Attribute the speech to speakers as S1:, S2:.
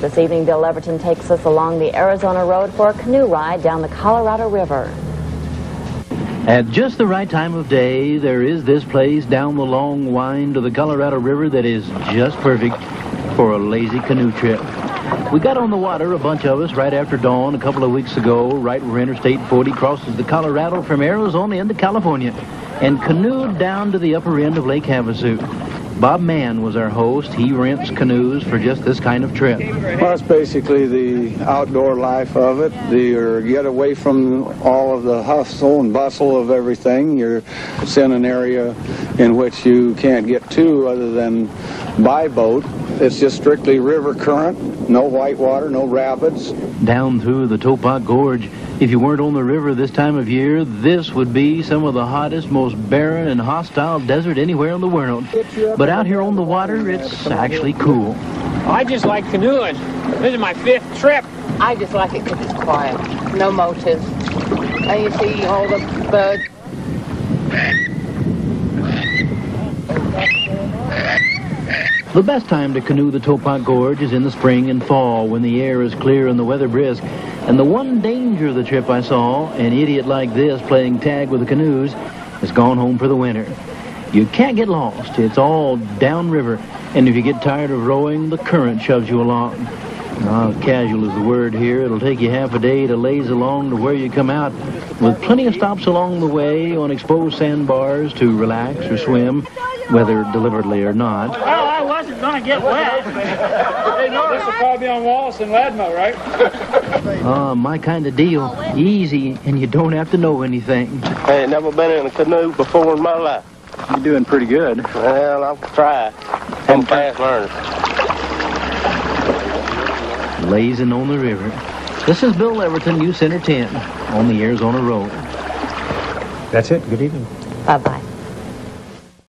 S1: This evening, Bill Leverton takes us along the Arizona Road for a canoe ride down the Colorado River.
S2: At just the right time of day, there is this place down the long wind of the Colorado River that is just perfect for a lazy canoe trip. We got on the water, a bunch of us, right after dawn a couple of weeks ago, right where Interstate 40 crosses the Colorado from Arizona into California, and canoed down to the upper end of Lake Havasu. Bob Mann was our host. He rents canoes for just this kind of trip.
S3: Well, it's basically the outdoor life of it. You get away from all of the hustle and bustle of everything. You're in an area in which you can't get to other than by boat. It's just strictly river current, no whitewater, no rapids.
S2: Down through the Topak Gorge. If you weren't on the river this time of year, this would be some of the hottest, most barren and hostile desert anywhere in the world. But out here on the water, it's actually cool.
S4: I just like canoeing. This is my 5th trip.
S5: I just like it because it's quiet. No motors. And you see all the birds.
S2: The best time to canoe the Topak Gorge is in the spring and fall when the air is clear and the weather brisk. And the one danger of the trip I saw, an idiot like this playing tag with the canoes, has gone home for the winter. You can't get lost. It's all downriver. And if you get tired of rowing, the current shoves you along. Casual is the word here. It'll take you half a day to laze along to where you come out, with plenty of stops along the way on exposed sandbars to relax or swim, whether deliberately or not.
S4: Well, I wasn't going to get wet. Hey, Norris will probably be on Wallace and Ladmo, right?
S2: My kind of deal. Easy, and you don't have to know anything.
S6: I ain't never been in a canoe before in my life.
S3: You're doing pretty good.
S6: Well, I'll try. I'm a fast learner.
S2: Lazing on the river. This is Bill Leverton, U Center 10, on the Arizona Road.
S7: That's it. Good evening.
S1: Bye-bye.